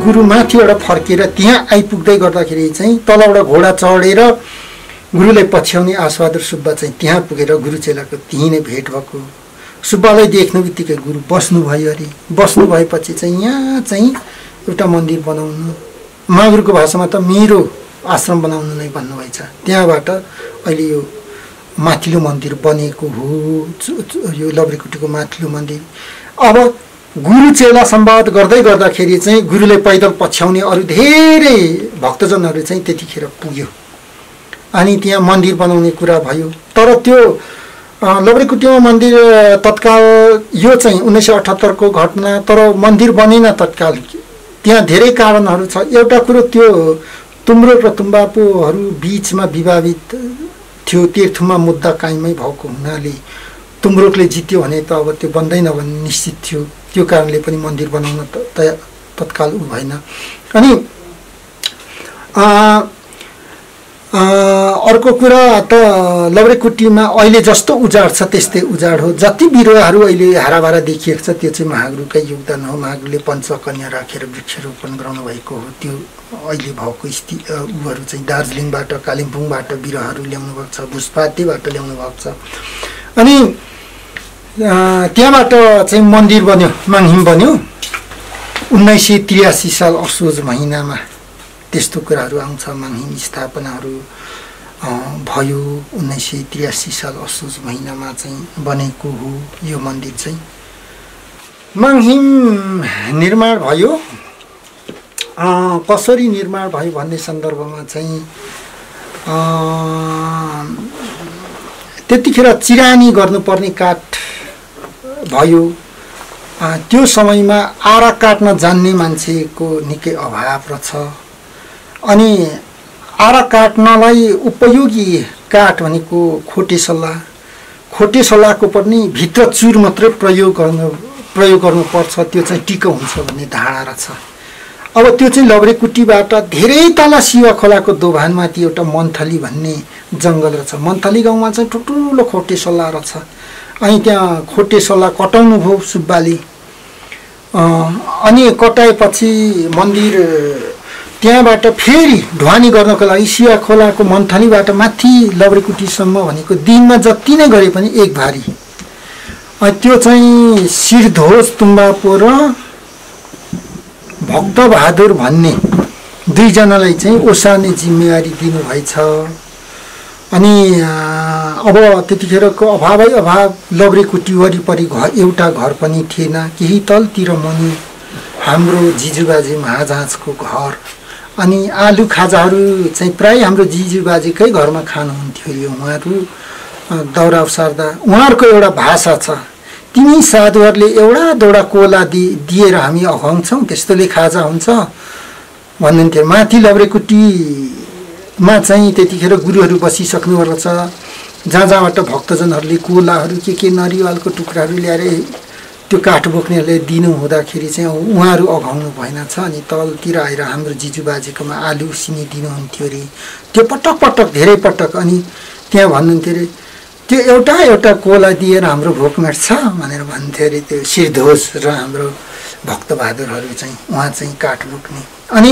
गुरु माथिबाट फर्केर त्यहाँ आइपुग्दै गर्दाखेरि चाहिँ तलबाट घोडा चढेर गुरुलाई पछ्याउने आशबहादुर सुब्बा चाहिँ त्यहाँ पुगेर गुरु चेलाको त्यहीँ नै भेट भएको। सुब्बालाई देख्नु बित्तिकै गुरु बस्नुभयो अरे। बस्नु भएपछि चाहिँ यहाँ चाहिँ एउटा मन्दिर बनाउनु, मागुरको भाषामा त मेरो आश्रम बनाउनु नै भन्नुभएछ। त्यहाँबाट अहिले यो माथिल्लो मन्दिर बनेको हो, यो लभ्रेकोटीको माथिल्लो मन्दिर। अब गुरु चेला संवाद गर्दै गर्दाखेरि चाहिँ गुरुले पैदल पछ्याउने अरू धेरै भक्तजनहरू चाहिँ त्यतिखेर पुग्यो अनि त्यहाँ मन्दिर बनाउने कुरा भयो। तर त्यो लभ्रेकोटीमा मन्दिर तत्काल यो चाहिँ 1978 को घटना, तर मन्दिर बनेन तत्काल। त्यहाँ धेरै कारणहरू छ। एउटा कुरो त्यो तुम्रोक र तुम्बापुहरू बिचमा विवादित थियो, तीर्थमा मुद्दा कायमै भएको हुनाले तुम्रोकले जित्यो भने त अब त्यो बन्दैन भन्ने निश्चित थियो। त्यो कारणले पनि मन्दिर बनाउन तत्काल भएन। अनि अर्को कुरा त लभ्रेकोटीमा अहिले जस्तो उजाड छ त्यस्तै उजाड हो। जति बिरुवाहरू अहिले हाराभारा देखिएको छ त्यो चाहिँ महागुरुकै योगदान हो। महागुरुले पञ्चकन्या राखेर वृक्षारोपण गराउनु भएको हो। त्यो अहिले भएको उहरू चाहिँ दार्जिलिङबाट, कालिम्पोङबाट बिरुवाहरू ल्याउनु भएको छ, भुसपातेबाट ल्याउनु भएको छ। अनि त्यहाँबाट चाहिँ मन्दिर बन्यो, माङहिम बन्यो 1983 साल असोज महिनामा। त्यस्तो कुराहरू आउँछ। माङहिम स्थापनाहरू भयो 1983 साल असोज महिनामा चाहिँ बनेको हो यो मन्दिर चाहिँ। माङहिम निर्माण भयो, कसरी निर्माण भयो भन्ने सन्दर्भमा चाहिँ त्यतिखेर चिरानी गर्नुपर्ने काठ भयो। त्यो समयमा आरा काट्न जान्ने मान्छेको निकै अभाव रहेछ। अनि आरा काट्नलाई उपयोगी काठ भनेको खोटेसल्ला। खोटेसल्लाको पनि भित्र चुर मात्रै प्रयोग गर्नुपर्छ, त्यो चाहिँ टिको हुन्छ भन्ने धारणा रहेछ। अब त्यो चाहिँ लभ्रेकोटीबाट धेरै तल शिव खोलाको दोभानमाथि एउटा मन्थली भन्ने जङ्गल रहेछ। मन्थली गाउँमा चाहिँ ठुल्ठुलो खोटेसल्ला रहेछ। अनि त्यहाँ खोटेसल्ला कटाउनु भयो सुब्बाले। अनि कटाएपछि मन्दिर त्यहाँबाट फेरि ढुवानी गर्नको लागि शिव खोलाको मन्थलीबाट माथि लभ्रेकोटीसम्म भनेको दिनमा जति नै गरे पनि एक भारी। त्यो चाहिँ शिरध्वज तुम्बापु र भक्तबहादुर भन्ने दुईजनालाई चाहिँ ओसार्ने जिम्मेवारी दिनुभएछ। अनि अब त्यतिखेरको अभावै अभाव लभ्रेकोटी वरिपरि एउटा घर पनि थिएन। केही तलतिर मुनि हाम्रो जिजुबाजे महाजाजको घर। अनि आलु खाजाहरू चाहिँ प्राय हाम्रो जिजुबाजेकै घरमा खानुहुन्थ्यो। यो उहाँहरू दौरा सार्दा उहाँहरूको एउटा भाषा छ, तिमी साधुहरूले एउटा दोडा कोला दिएर हामी अघाउँछौँ, त्यस्तोले खाजा हुन्छ भन्नुहुन्थ्यो। माथि लभ्रेकोटीमा चाहिँ त्यतिखेर गुरुहरू बसिसक्नु रहेछ। जहाँ जहाँबाट भक्तजनहरूले कोलाहरू के नरिवलको टुक्राहरू ल्याएर त्यो काठ बोक्नेहरूले दिनु हुँदाखेरि चाहिँ उहाँहरू अघाउनु भएन छ। अनि तलतिर आएर हाम्रो जिजुबाजेकोमा आलु सिमी दिनुहुन्थ्यो अरे। त्यो पटक पटक धेरै पटक। अनि त्यहाँ भन्नुहुन्थ्यो अरे त्यो एउटा कोला दिएर हाम्रो भोक मेट्छ भनेर भन्थ्यो अरे त्यो शिरध्वज र हाम्रो भक्तबहादुरहरू चाहिँ उहाँ चाहिँ काठ बोक्ने। अनि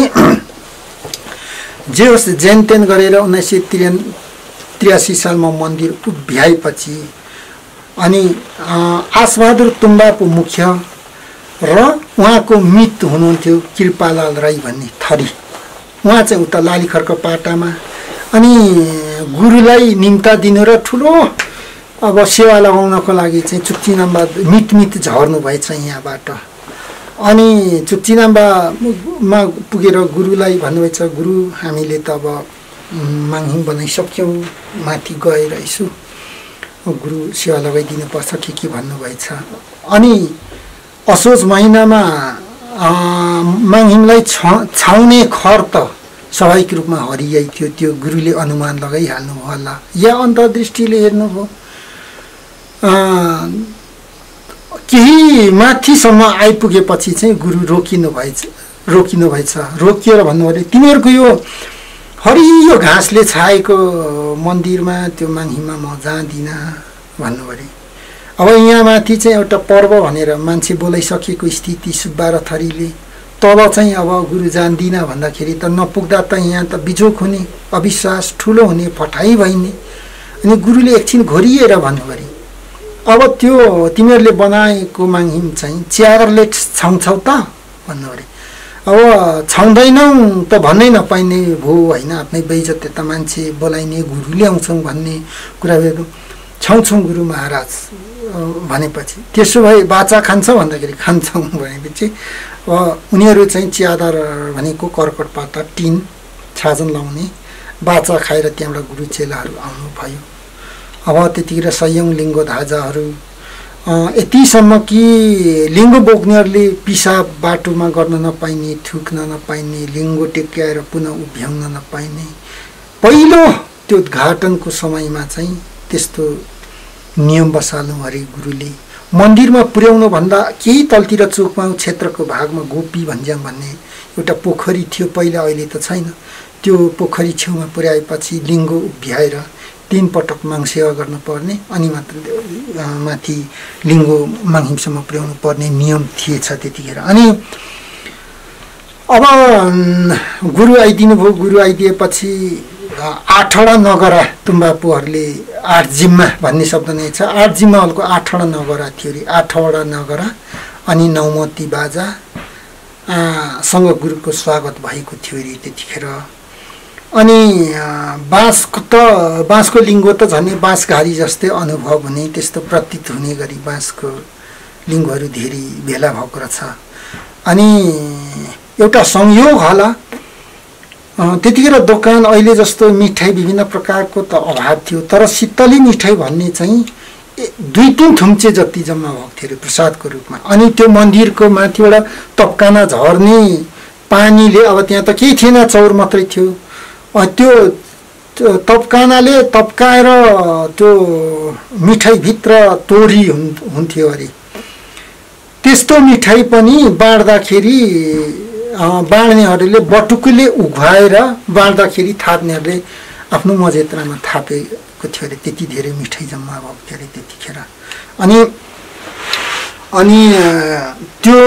जे होस् जेनतेन गरेर 1983 सालमा मन्दिर उभ्याएपछि अनि आशबहादुर तुम्बापु मुख्य र उहाँको मित हुनुहुन्थ्यो कृपालाल राई भन्ने थरी। उहाँ चाहिँ उता लालीखर्क पाटामा। अनि गुरुलाई निम्ता दिनु र ठुलो अब सेवा लगाउनको लागि चाहिँ चुक्चिनाम्बा मित झर्नु भएछ यहाँबाट। अनि चुक्चिनाम्बामा पुगेर गुरुलाई भन्नुभएछ, गुरु हामीले त अब माङहिम बनाइसक्यौँ, माथि गएर यसो गुरु सेवा लगाइदिनु पर्छ के भन्नुभएछ। अनि असोज महिनामा माङहिमलाई छाउने खर त स्वाभाविक रूपमा हरियाई थियो। त्यो गुरुले अनुमान लगाइहाल्नु भयो होला या अन्तर्दृष्टिले हेर्नुभयो। केही माथिसम्म आइपुगेपछि चाहिँ गुरु रोकिनु भएछ। रोकिएर भन्नुभयो तिमीहरूको यो हरियो घाँसले छाएको मन्दिरमा त्यो माङहिममा म जाँदिनँ भन्नुभयो। अब यहाँ माथि चाहिँ एउटा पर्व भनेर मान्छे बोलाइसकेको स्थिति सुब्बा र थरीले तल चाहिँ अब गुरु जान्दिनँ भन्दाखेरि त नपुग्दा त यहाँ त बिजोक हुने, अविश्वास ठुलो हुने, फटाइ भइने। अनि गुरुले एकछिन घोरिएर भन्नुभयो, अब त्यो तिमीहरूले बनाएको माङहिम चाहिँ च्यादरले छाउँछौ त भन्नुभयो। अब छाउँदैनौ त भन्नै नपाइने भयो होइन, आफ्नै बेइज्जत त मान्छे बोलाइने, गुरु ल्याउँछौँ भन्ने कुरा भयो। छाउँछौँ गुरु महाराज भनेपछि त्यसो भए बाचा खान्छ भन्दाखेरि खान्छौँ भनेपछि उनीहरू चाहिँ च्यादर भनेको कर्कट पाता टिन छाजन लाउने बाचा खाएर त्यहाँबाट गुरु चेलाहरू आउनु भयो। अब त्यतिखेर सयौं लिङ्गो धाजाहरू यतिसम्म कि लिङ्गो बोक्नेहरूले पिसाब बाटोमा गर्न नपाइने, थुक्न नपाइने, लिङ्गो टेक्याएर पुनः उभ्याउन नपाइने, पहिलो त्यो उद्घाटनको समयमा चाहिँ त्यस्तो नियम बसाल्नु अरे गुरुले। मन्दिरमा पुर्याउनु भन्दा केही तलतिर चोकमाउ क्षेत्रको भागमा गोपी भन्ज्याङ भन्ने एउटा पोखरी थियो पहिला, अहिले त छैन। त्यो पोखरी छेउमा पुर्याएपछि लिङ्गो उभ्याएर 3 पटक माङसेवा गर्नुपर्ने अनि मात्र माथि लिङ्गो माङहिमसम्म पुर्याउनु पर्ने नियम थिएछ त्यतिखेर। अनि अब गुरु आइदिनु भयो। गुरु आइदिएपछि 8वटा नगरा तुम्बापुहरूले 8 जिम्मा भन्ने शब्द नै छ। 8 जिम्माहरूको 8वटा नगरा थियो अरे, 8वटा नगरा अनि 9मती बाजा सँग गुरुको स्वागत भएको थियो अरे त्यतिखेर। अनि बाँसको लिङ्गो त झन् बाँसघारी जस्तै अनुभव हुने, त्यस्तो प्रतीत हुने गरी बाँसको लिङ्गोहरू धेरै भेला भएको रहेछ। अनि एउटा संयोग होला, त्यतिखेर दोकान अहिले जस्तो मिठाई विभिन्न प्रकारको त अभाव थियो, तर शीतली मिठाई भन्ने चाहिँ 2-3 थुम्चे जति जम्मा भएको थियो अरे प्रसादको रूपमा। अनि त्यो मन्दिरको माथिबाट तप्काना झर्ने पानीले, अब त्यहाँ त केही थिएन, चौर मात्रै थियो, त्यो तप्कानाले तप्काएर त्यो मिठाईभित्र तोरी हुन्थ्यो अरे। त्यस्तो मिठाई पनि बाँड्दाखेरि बाँड्नेहरूले बटुकोले उघाएर बाँड्दाखेरि थाप्नेहरूले आफ्नो मजेत्रामा थापेको थियो अरे। त्यति धेरै मिठाई जम्मा भएको थियो अरे त्यतिखेर। अनि त्यो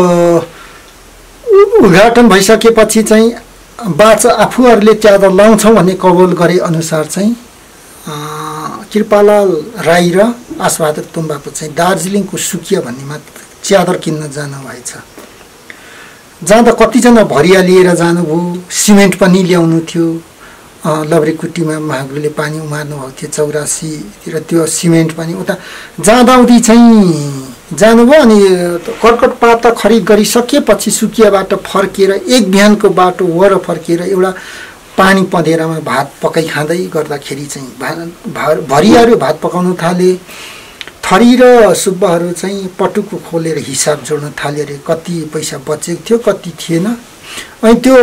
उद्घाटन भइसकेपछि चाहिँ बाचा आफूहरूले च्यादर लाउँछौँ भन्ने कबुल गरे अनुसार चाहिँ कृपालाल राई र आशबहादुर तुम्बाको चाहिँ दार्जिलिङको सुकिया भन्नेमा च्यादर किन्न जानुभएछ। जाँदा कतिजना भरिया लिएर जानुभयो, सिमेन्ट पनि ल्याउनु थियो। लभ्रेकुटीमा महागुरुले पानी उमार्नु भएको थियो 84तिर, त्यो सिमेन्ट पनि उता जाँदाउदी चाहिँ जानुभयो। अनि कर्कट पाता खरिद गरिसकेपछि सुकियाबाट फर्किएर 1 बिहानको बाटो वर फर्किएर एउटा पानी पँधेरामा भात पकाइ खाँदै गर्दाखेरि चाहिँ भरियाहरू भात पकाउन थाले। थरी र सुब्बाहरू चाहिँ पटुको खोलेर हिसाब जोड्न थाले अरे, कति पैसा बचेको थियो कति थिएन। अनि त्यो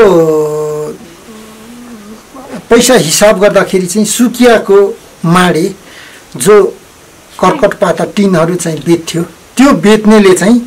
पैसा हिसाब गर्दाखेरि चाहिँ सुकियाको माडे जो कर्कट पाता टिनहरू चाहिँ बेच्थ्यो, त्यो बेच्नेले चाहिँ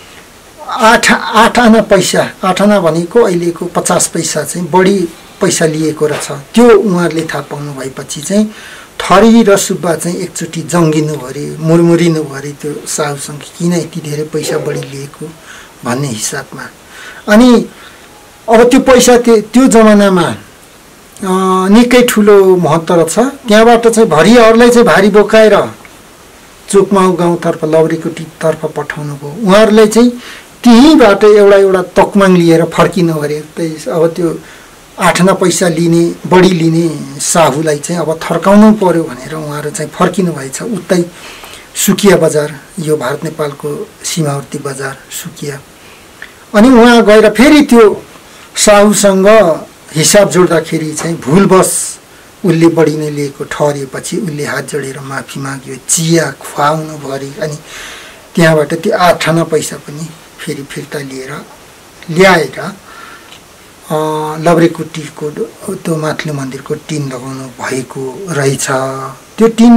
8 आना पैसा, 8 आना भनेको अहिलेको 50 पैसा चाहिँ बढी पैसा लिएको रहेछ। त्यो उहाँहरूले थाहा पाउनु भएपछि चाहिँ थरी र सुब्बा चाहिँ एकचोटि जङ्गिनु अरे, मुरमुरिनु अरे त्यो साहुसँग, किन यति धेरै पैसा बढी लिएको भन्ने हिसाबमा। अनि अब त्यो पैसा त्यो जमानामा निकै ठुलो महत्त्व रहेछ। त्यहाँबाट चाहिँ भरियाहरूलाई चाहिँ भारी बोकाएर चोकमाउ गाउँतर्फ लभ्रेकुटीतर्फ पठाउनु भयो। उहाँहरूलाई चाहिँ त्यहीँबाट एउटा तकमाङ लिएर फर्किनु अरे। अब त्यो 8 आना पैसा लिने बढी लिने साहुलाई चाहिँ अब थर्काउनु पर्यो भनेर उहाँहरू चाहिँ फर्किनु भएछ उतै सुकिया बजार, यो भारत नेपालको सीमावर्ती बजार सुकिया। अनि उहाँ गएर फेरि त्यो साहुसँग हिसाब जोड्दाखेरि चाहिँ भुलवश उसले बढी नै लिएको ठहरिएपछि उसले हात जोडेर माफी माग्यो, चिया खुवाउनु भरि। अनि त्यहाँबाट त्यो 8 आना पैसा पनि फेरि फिर्ता ल्याएर लभ्रेकुटीको त्यो माथिल्लो मन्दिरको टिन लगाउनु भएको रहेछ। त्यो टिन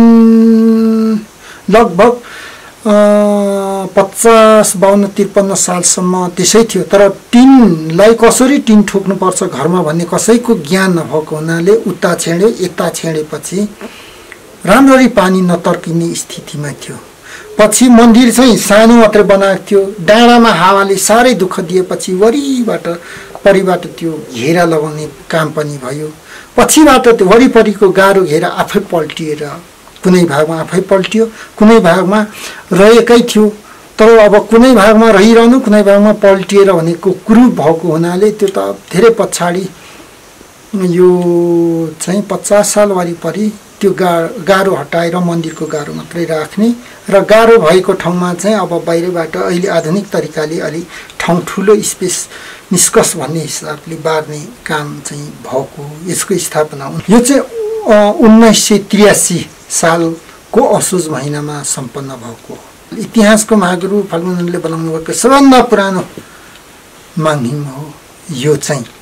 लगभग 50, 52, 53 सालसम्म त्यसै थियो। तर टिनलाई कसरी टिन ठोक्नुपर्छ घरमा भन्ने कसैको ज्ञान नभएको हुनाले उता छेड्यो, यता छेडेपछि राम्ररी पानी नतर्किने स्थितिमा थियो। पछि मन्दिर चाहिँ सानो मात्रै बनाएको थियो। डाँडामा हावाले साह्रै दुःख दिएपछि परिबाट त्यो घेरा लगाउने काम पनि भयो। पछिबाट त्यो वरिपरिको गाह्रो घेरा आफै पल्टिएर कुनै भागमा आफै पल्टियो, कुनै भागमा रहेकै थियो। तर अब कुनै भागमा रहिरहनु, कुनै भागमा पल्टिएर भनेको क्रुप भएको हुनाले त्यो त धेरै पछाडि यो चाहिँ 50 साल वरिपरि त्यो गाह्रो हटाएर मन्दिरको गाह्रो मात्रै राख्ने र गाह्रो भएको ठाउँमा चाहिँ अब बाहिरबाट अहिले आधुनिक तरिकाले अलि ठाउँ ठुलो स्पेस निष्कर्ष भन्ने हिसाबले बार्ने काम चाहिँ भएको। यसको स्थापना यो चाहिँ 1983 सालको असोज महिनामा सम्पन्न भएको। इतिहासको महागुरु फाल्गुनले बनाउनु भएको सबभन्दा पुरानो माङ्हिम हो यो चाहिँ।